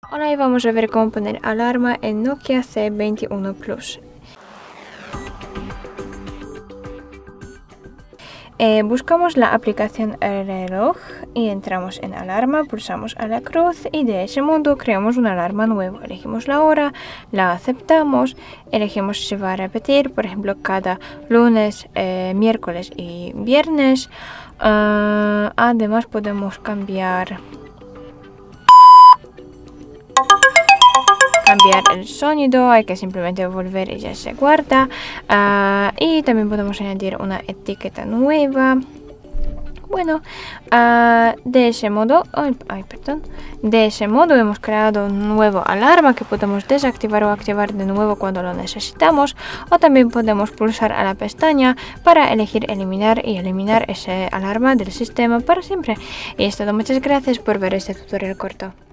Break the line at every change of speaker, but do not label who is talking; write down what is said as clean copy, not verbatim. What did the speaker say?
Hola, y vamos a ver cómo poner alarma en Nokia C21 Plus. Buscamos la aplicación reloj y entramos en alarma, pulsamos a la cruz y de ese modo creamos una alarma nueva. Elegimos la hora, la aceptamos, elegimos si va a repetir, por ejemplo, cada lunes, miércoles y viernes. Además podemos cambiar el sonido, hay que simplemente volver y ya se guarda. Y también podemos añadir una etiqueta nueva. Bueno, de ese modo hemos creado un nuevo alarma que podemos desactivar o activar de nuevo cuando lo necesitamos, o también podemos pulsar a la pestaña para elegir eliminar ese alarma del sistema para siempre. Y es todo, muchas gracias por ver este tutorial corto.